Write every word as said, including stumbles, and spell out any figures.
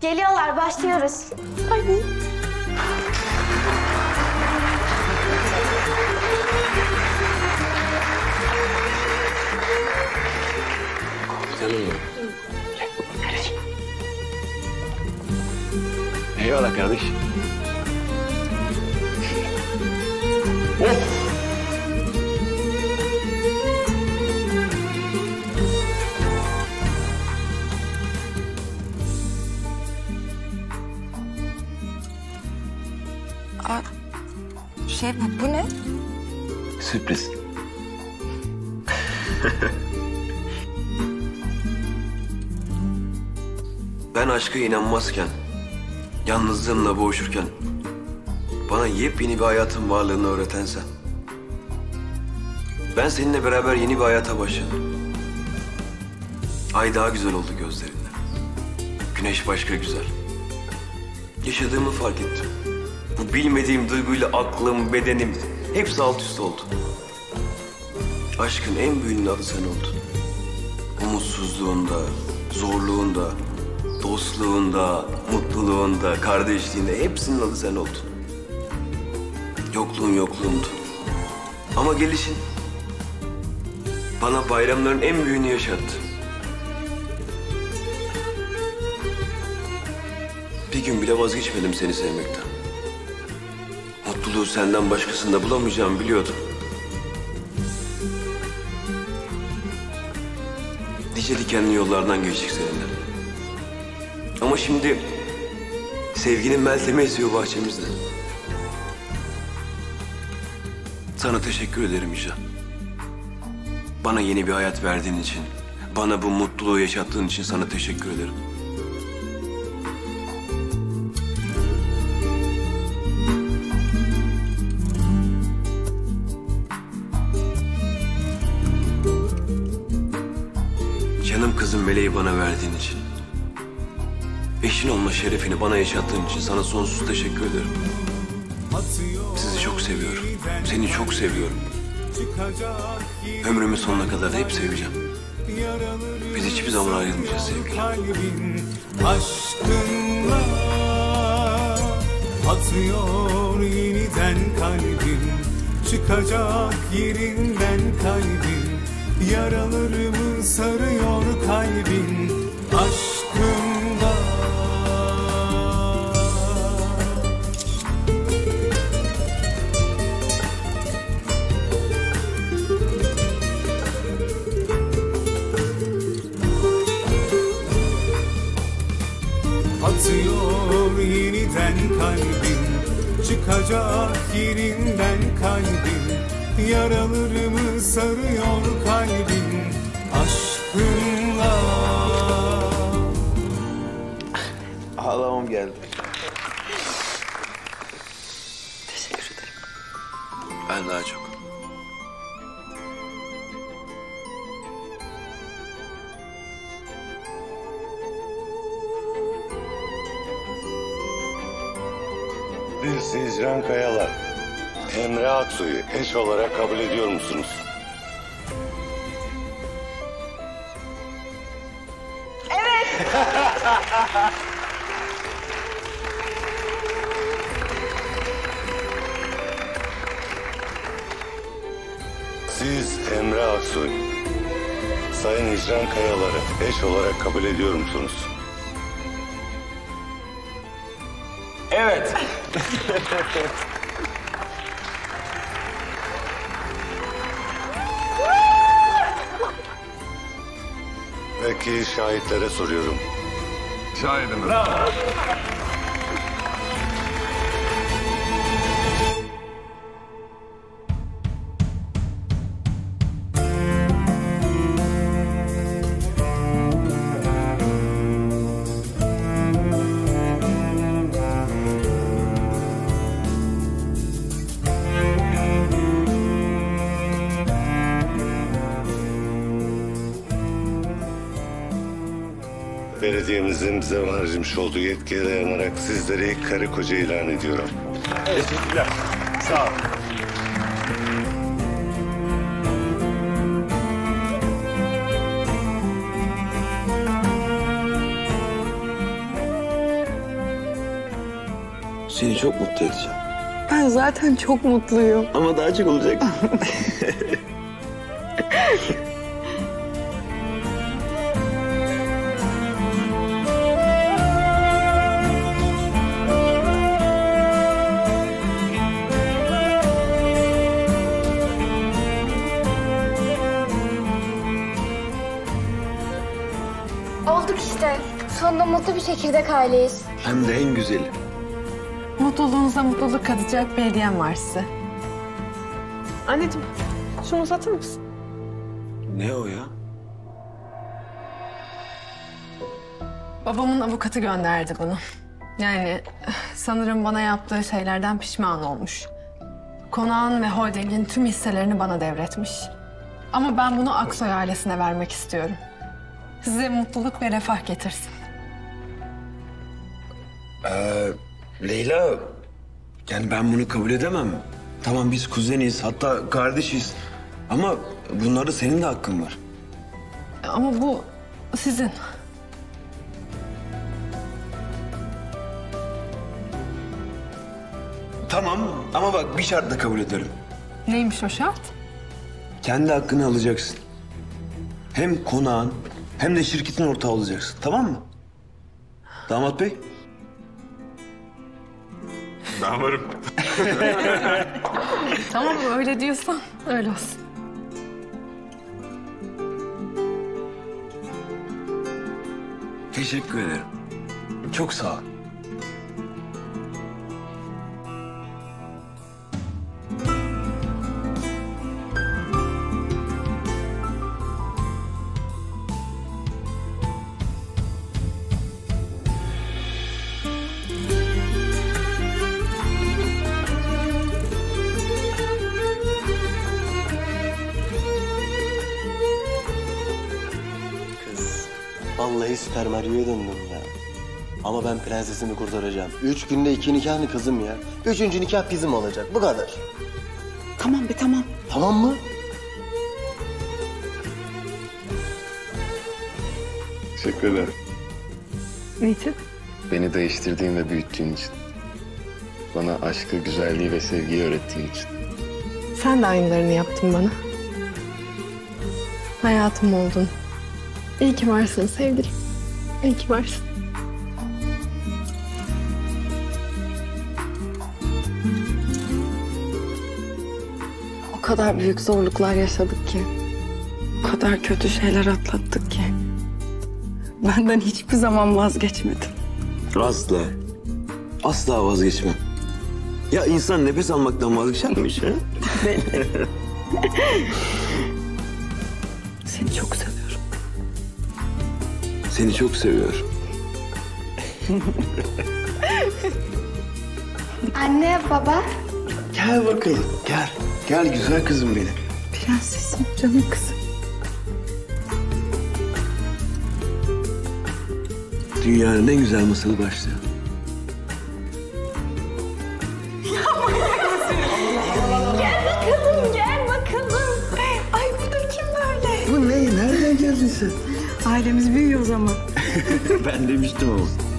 Geliyorlar, başlıyoruz. Ay. Canım benim. Eyvallah kardeş. Of! Aa, Şebnem, bu ne? Sürpriz. Ben aşka inanmazken, yalnızlığımla boğuşurken bana yepyeni bir hayatın varlığını öğreten sen. Ben seninle beraber yeni bir hayata başladım. Ay daha güzel oldu gözlerinde. Güneş başka güzel. Yaşadığımı fark ettim. Bu bilmediğim duyguyla aklım, bedenim hepsi alt üst oldu. Aşkın en büyüğünün adı sen oldun. Umutsuzluğunda, zorluğunda, dostluğunda, mutluluğunda, kardeşliğinde hepsinin adı sen oldun. Yokluğun yokluğumdu. Ama gelişin bana bayramların en büyüğünü yaşattı. Bir gün bile vazgeçmedim seni sevmekten. Mutluluğu senden başkasında bulamayacağımı biliyordum. Dice dikenli yollardan geçtik seninle. Ama şimdi sevginin meltemi esiyor bahçemizde. Sana teşekkür ederim İcan. Bana yeni bir hayat verdiğin için, bana bu mutluluğu yaşattığın için sana teşekkür ederim. Canım kızım Meleği bana verdiğin için, eşin olma şerefini bana yaşattığın için sana sonsuz teşekkür ederim. Sizi çok seviyorum. Seni çok seviyorum. Ömrümün sonuna kadar da hep seveceğim. Biz hiçbir zaman ayrılmayacağız sevgilim. Aşkınla atıyor yeniden kalbim. Çıkacak yerinden kalbim. Yaralarımı sarıyor kalbin aşkında. Atıyor yeniden kalbim, çıkacak yerinden kalbim. Yaralarımı sarıyor kalbim aşkınla. Ağlamam geldi. Teşekkür ederim. Ben daha çok. Siz Hicran Kayalar, Emre Aksu'yu eş olarak kabul ediyor musunuz? Evet. Siz Emre Aksu'yu Sayın Hicran Kayalar'ı eş olarak kabul ediyor musunuz? Evet. Peki şahitlere soruyorum. Şahidim. Bravo. Belediyemizin bize vermiş olduğu yetkiye dayanarak sizleri karı koca ilan ediyorum. Teşekkürler. Sağ ol. Seni çok mutlu edeceğim. Ben zaten çok mutluyum. Ama daha çok olacak. Olduk işte. Sonunda mutlu bir çekirdek aileyiz. Hem de en güzeli. Mutluluğunuza mutluluk katacak bir hediyem var size. Anneciğim, şunu uzatır mısın? Ne o ya? Babamın avukatı gönderdi bunu. Yani sanırım bana yaptığı şeylerden pişman olmuş. Konağın ve holdingin tüm hisselerini bana devretmiş. Ama ben bunu Aksoy ailesine vermek istiyorum. Size mutluluk ve refah getirsin. Ee, Leyla, yani ben bunu kabul edemem. Tamam biz kuzeniz, hatta kardeşiz. Ama bunlarda senin de hakkın var. Ama bu sizin. Tamam ama bak bir şartla kabul ederim. Neymiş o şart? Kendi hakkını alacaksın. Hem konağın hem de şirketin ortağı olacaksın. Tamam mı? Damat bey? Damarım. Tamam öyle diyorsan öyle olsun. Teşekkür ederim. Çok sağ ol. Kız, vallahi Süper Mario'ya döndüm ya. Ama ben prensesimi kurtaracağım. Üç günde iki nikahlı kızım ya. Üçüncü nikah bizim olacak, bu kadar. Tamam be tamam. Tamam mı? Teşekkür ederim. Niçin? Beni değiştirdiğin ve büyüttüğün için. Bana aşkı, güzelliği ve sevgiyi öğrettiğin için. Sen de aynılarını yaptın bana. Hayatım oldun. İyi ki varsın sevgilim. İyi ki varsın. O kadar büyük zorluklar yaşadık ki. O kadar kötü şeyler atlattık ki. Benden hiçbir zaman vazgeçmedin. Asla. Asla vazgeçmem. Ya insan nefes almaktan vazgeçer mi hiç, ha? Seni çok seviyorum. Seni çok seviyorum. Anne, baba. Gel bakalım, gel. Gel güzel kızım benim. Prensesim, canım kızım. Dünyanın en güzel masalı başlıyor. Bakalım, gel bakalım. Ay bu da kim böyle? Bu ne? Nereden geldin sen? Ailemiz büyüyor o zaman. Ben demiştim ama.